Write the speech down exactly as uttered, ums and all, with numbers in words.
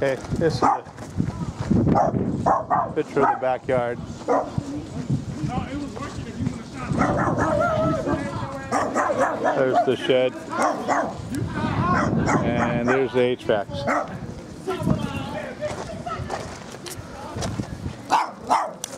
Okay, this is a picture of the backyard. There's the shed. And there's the H V A Cs.